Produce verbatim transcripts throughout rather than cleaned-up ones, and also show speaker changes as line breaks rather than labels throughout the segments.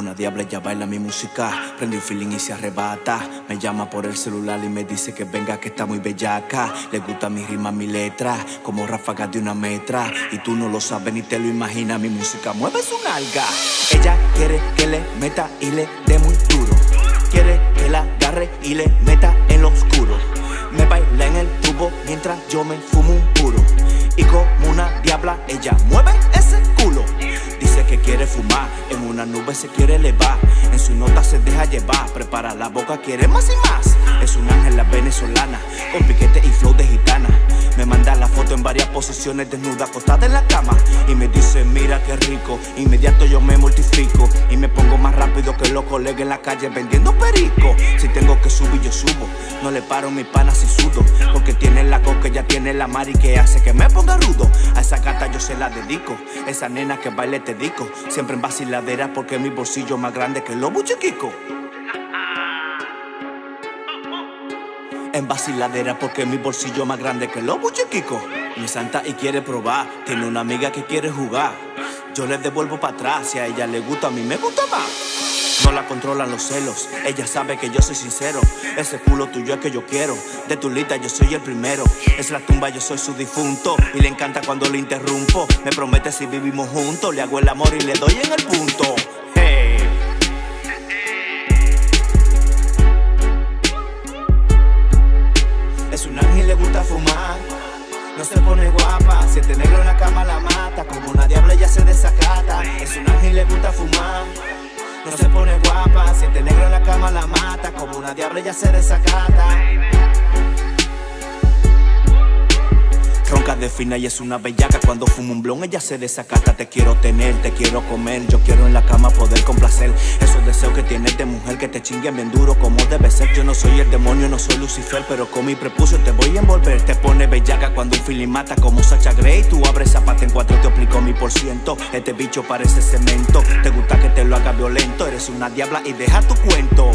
una diabla, ella baila mi música. Prende un feeling y se arrebata. Me llama por el celular y me dice que venga, que está muy bellaca. Le gusta mi rima, mi letra, como ráfagas de una metra. Y tú no lo sabes ni te lo imaginas, mi música mueve su nalga. Ella quiere que le meta y le dé muy duro. Quiere que la agarre y le meta en lo oscuro. Me baila en el tubo mientras yo me fumo un puro. Y como una diabla ella mueve ese culo. Dice que quiere fumar, en una nube se quiere elevar. En su nota se deja llevar, prepara la boca, quiere más y más. Es un ángel la venezolana, con piquete y flow de gitana. Me manda la foto en varias posiciones desnuda, acostada en la cama. Y me dice mira qué rico, inmediato yo me mortifico. Y me pongo más rápido que los colegas en la calle vendiendo perico. Si tengo que subir yo subo, no le paro mi pana si sudo. Porque tiene la coca, ella tiene la mari que hace que me ponga rudo. A esa gata yo se la dedico, esa nena que baile te dico. Siempre en vaciladera porque mi bolsillo es más grande que el lobo chiquico. En vaciladera porque mi bolsillo es más grande que el lobo chiquico. Mi santa y quiere probar, tiene una amiga que quiere jugar. Yo le devuelvo para atrás, si a ella le gusta, a mí me gusta más. No la controlan los celos, ella sabe que yo soy sincero. Ese culo tuyo es que yo quiero, de tu lista yo soy el primero. Es la tumba, yo soy su difunto, y le encanta cuando le interrumpo. Me promete si vivimos juntos, le hago el amor y le doy en el punto. Hey. Es un ángel, le gusta fumar, no se pone guapa. Siete negro en la cama la mata, como una diabla ella se desacata. Es un ángel, le gusta fumar, no se pone guapa. Siete negro en la cama la mata, como una diabla ella se desacata. Ronca de fina y es una bellaca. Cuando fumo un blon ella se desacata. Te quiero tener, te quiero comer. Yo quiero en la cama poder complacer esos deseos que tienes de mujer, que te chinguen bien duro como debe ser. Yo no soy el demonio, no soy Lucifer, pero con mi prepucio te voy a envolver. Te pone bellaca cuando un feeling mata como Sacha Grey. Tú abres zapata en cuatro, te aplico mi por ciento. Este bicho parece cemento. Te gusta que te lo haga violento. Eres una diabla y deja tu cuento.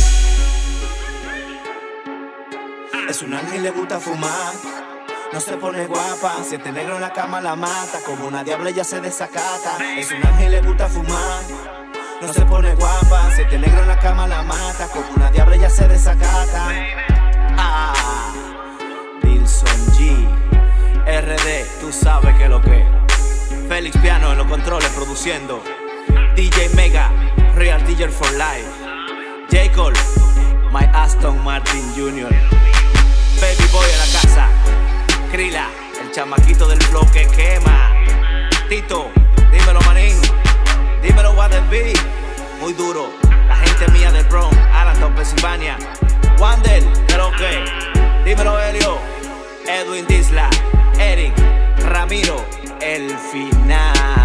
Es un ángel, le gusta fumar, no se pone guapa. Siete negro en la cama la mata, como una diabla ella se desacata. Es un ángel, le gusta fumar, no se pone guapa. Siete negro en la cama la mata, como una diabla ella se desacata. Ah, Dilson G, R D, tú sabes que lo que. Félix Piano en los controles produciendo. D J Mega, Real D J for Life. J. Cole, My Aston Martin junior Baby Boy en la casa. Krila, el chamaquito del flow que quema. Tito, dímelo manín, dímelo what the beat. Muy duro, la gente mía del Bronx, Allentown, Pensilvania. Wander, creo que. Dímelo Helio, Edwin Disla, Eric, Ramiro, el final.